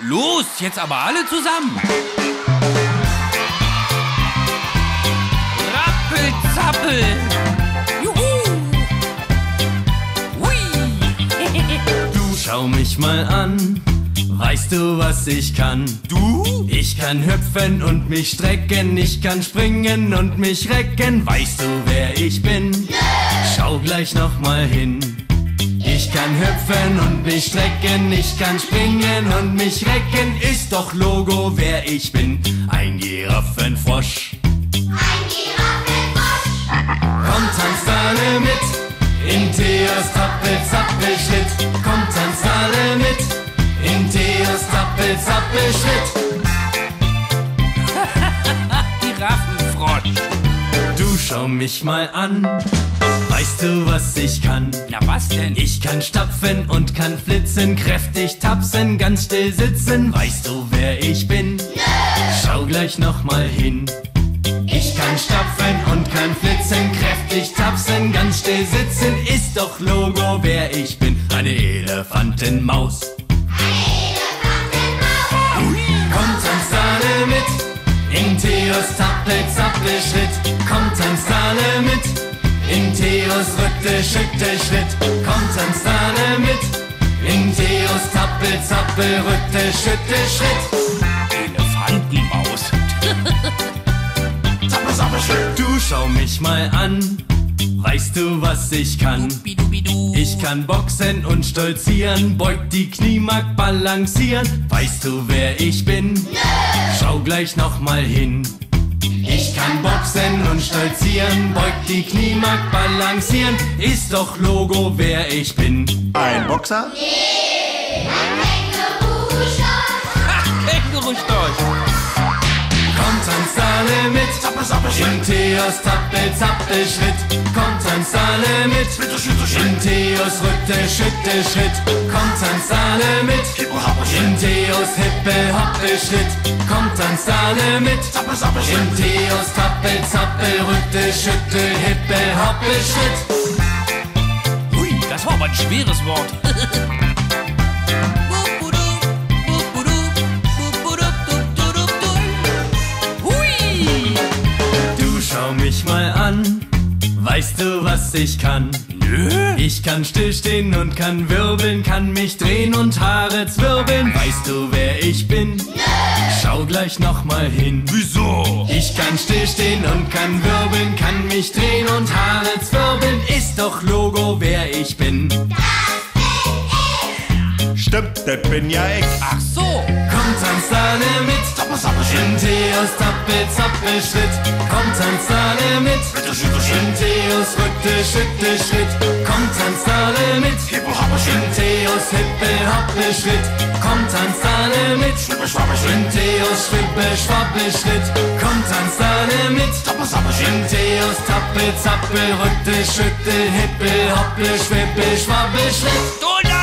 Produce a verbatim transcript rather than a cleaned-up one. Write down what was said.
Los, jetzt aber alle zusammen. Rappel-Zappel. Juhu. Hui. Du schau mich mal an. Weißt du, was ich kann? Du? Ich kann hüpfen und mich strecken, ich kann springen und mich recken. Weißt du, wer ich bin? Yeah. Schau gleich noch mal hin. Ich kann hüpfen und mich strecken, ich kann springen und mich recken. Ist doch Logo, wer ich bin. Ein Giraffenfrosch. Ein Giraffenfrosch. Kommt, tanzt alle mit in Theos Tappel-Zappel-Schritt. Kommt, tanzt alle mit in Theos Tappel-Zappel-Schritt. Giraffenfrosch. Du schau mich mal an. Weißt du, was ich kann? Na was denn? Ich kann stapfen und kann flitzen, kräftig tapsen, ganz still sitzen. Weißt du, wer ich bin? Yeah. Schau gleich noch mal hin. Ich kann stapfen und kann flitzen, kräftig tapsen, ganz still sitzen. Ist doch Logo, wer ich bin. Eine Elefantenmaus. Kommt, tanzt alle mit in Theos Tappel-Zappel-Schritt. Kommt, tanzt alle mit in Theos Rütte-Schütte-Schritt. Kommt, tanzt alle mit in Theos Tappel-Zappel-Rütte-Schütte-Schritt. Elefantenmaus. Du schau mich mal an. Weißt du, was ich kann? Dubidubidu. Ich kann boxen und stolzieren, beug die Knie, mag balancieren. Weißt du, wer ich bin? Yeah. Schau gleich noch mal hin. Ich kann boxen und stolzieren, beug die Knie, mag balancieren. Ist doch Logo, wer ich bin. Ein Boxer? Nee, ein Känguru-Storch. Ha, Känguru-Storch. Kommt, tanzt alle mit in Theos Tappel-Zappel-Schritt. Kommt, tanzt alle mit in Theos Rütte-Schütte-Schritt. Kommt, tanzt alle mit in Theos Hippe-Hoppe-Schritt. Kommt, tanzt alle mit in Theos Tappel-Zappel-Rütte-Schütte-Hippe-Hoppe-Schritt. Hui, das war aber ein schweres Wort. Schau mich mal an, weißt du, was ich kann? Nö. Ich kann stillstehen und kann wirbeln, kann mich drehen und Haare zwirbeln. Weißt du, wer ich bin? Nee. Schau gleich noch mal hin. Wieso? Ich kann stillstehen und kann wirbeln, kann mich drehen und Haare zwirbeln. Ist doch Logo, wer ich bin. Das bin ich. Stimmt, das bin ja ich. Ach so. Kommt, tanzt alle mit in Theos Tappel-Zappel-Schritt. Kommt, tanzt alle mit in Theos Rütte-Schütte-Schritt. Kommt, tanzt alle mit in Theos Hippe-Hoppe-Schritt. Kommt, tanzt alle mit in Theos Schwippe-Schwappe-Schritt. Kommt, tanzt alle mit in Theos Tappel-Zappel-Rütte-Schütte-Hippe-Hoppe-Schwippe-Schwappe-Schritt. Du